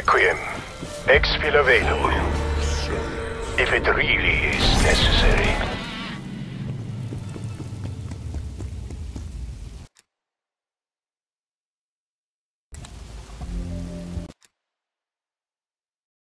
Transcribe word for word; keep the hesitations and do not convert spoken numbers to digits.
Requiem. Exfil available. If it really is necessary.